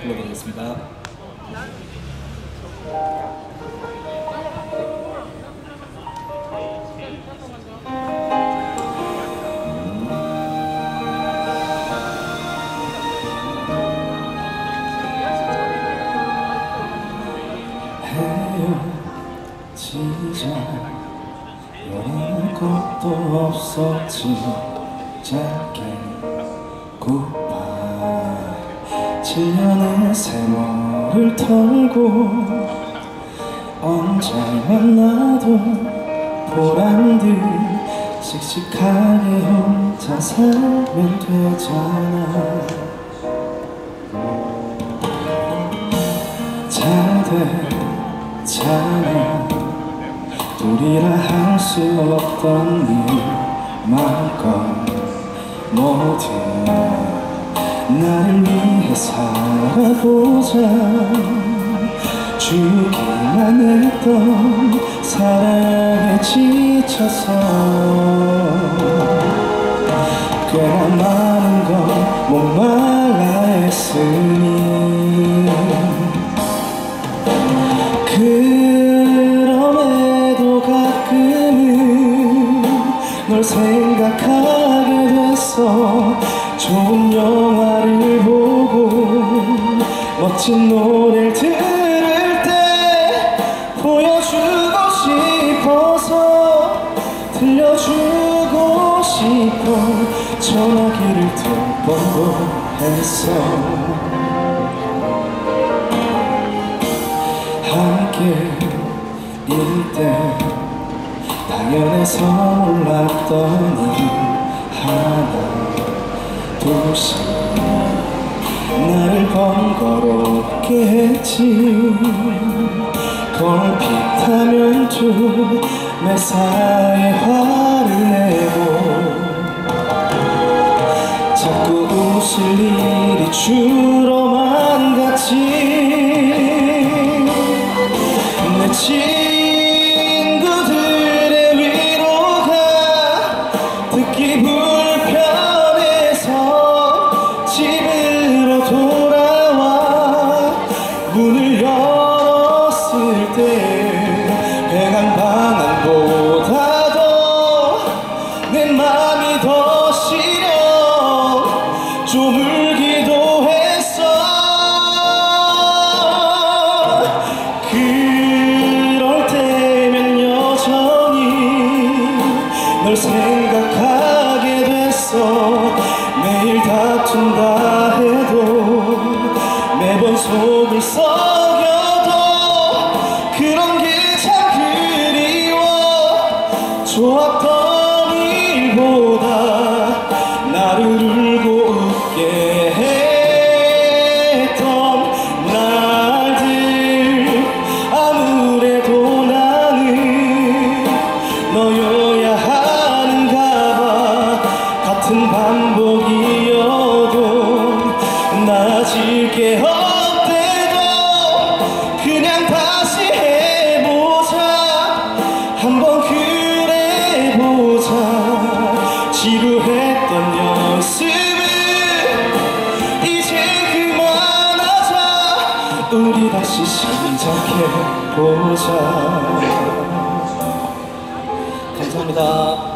불러드리겠습니다. 헤어지자 연애할 것도 없었지. 짧게 굿바이 7년의 세월을 털고 언제 만나도 보란듯 씩씩하게 혼자 살면 되잖아. 잘 됐잖아. 둘이라 할 수 없던 일 마음껏 모두 나를 위해 살아보자. 주기만 했던 사랑에 지쳐서 꽤나 많은 건 목말라 했으니 그럼에도 가끔은 널 생각하게 됐어. 좋은 영화를 보고 멋진 노래를 들을 때 보여주고 싶어서 들려주고 싶어 전화기를 몇 번도 했어. 함께일 때 당연해서 몰랐더니 하나 둘씩 나를 번거롭게 했지. 걸핏하면 두 매사에 화를 내고 자꾸 웃을 일이 줄어만 갔지. 내 친구들의 위로가 듣기 불편해서 집으로 돌아와 문을 열었을 때 회관방안보다도 내 맘이 더 시려 좀 울기도 했어. 그럴 때면 여전히 널 생각하게 됐어. 매일 다툰다 해도 매번 속을 썩여도 그런 게 참 그리워. 좋았던 일보다 나를 울고 웃게 했던 날들 아무래도 나는 너여야 하는가 봐. 같은 반복이어도 나아질 게 없대도 그냥 다시 해보자. 한번 그래보자. 지루했던 연습은 이제 그만하자. 우리 다시 시작해보자. 감사합니다.